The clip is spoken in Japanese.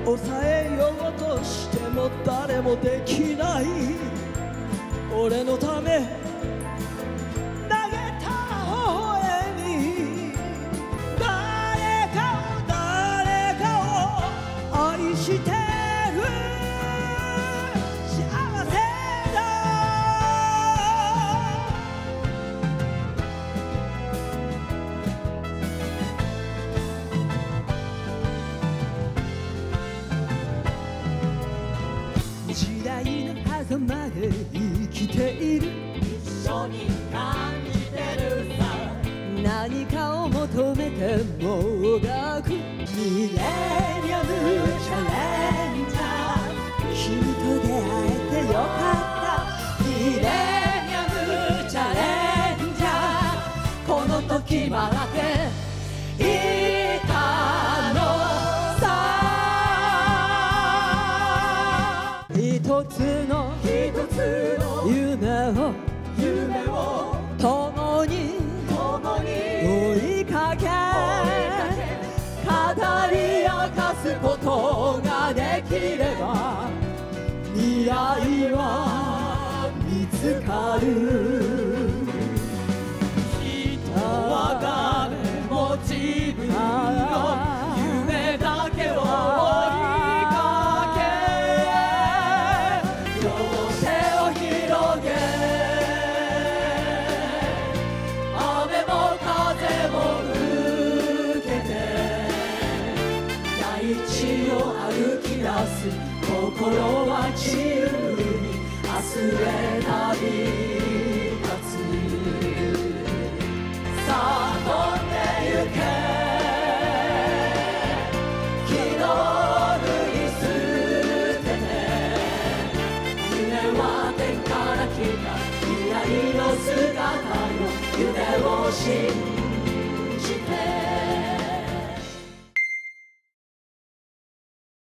抑えようとしても誰もできない。俺のため投げた方へに誰かを愛してる幸せだ。時代の狭間で生きている。 一緒に感じてるさ。 何かを求めてもがくミレニアムチャレンジャー。君と出会えてよかった。ミレニアムチャレンジャー。この時待っていたのさ。一つの夢を共に追いかけ語り明かすことができれば未来は見つかる。 人は誰も自分の夢だけを追いかけ両手を広げ雨も風も受けて大地を歩き出す。心は自由に明日へ旅立つ。さあ飛んでゆけ